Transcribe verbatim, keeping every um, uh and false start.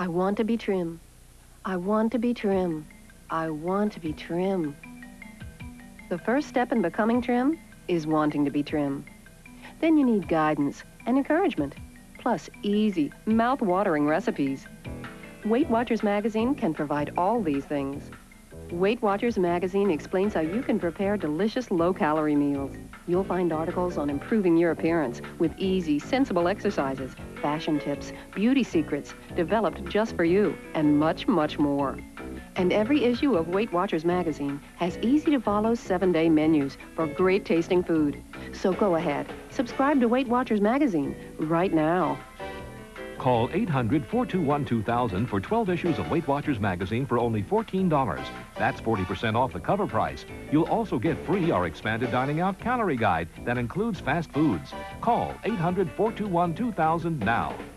I want to be trim. I want to be trim. I want to be trim. The first step in becoming trim is wanting to be trim. Then you need guidance and encouragement, plus easy, mouth-watering recipes. Weight Watchers magazine can provide all these things. Weight Watchers magazine explains how you can prepare delicious low-calorie meals. You'll find articles on improving your appearance with easy, sensible exercises, fashion tips, beauty secrets developed just for you, and much, much more. And every issue of Weight Watchers magazine has easy-to-follow seven-day menus for great-tasting food. So go ahead, subscribe to Weight Watchers magazine right now. Call eight hundred, four two one, two thousand for twelve issues of Weight Watchers magazine for only fourteen dollars. That's forty percent off the cover price. You'll also get free our expanded dining out calorie guide that includes fast foods. Call eight hundred, four two one, two thousand now.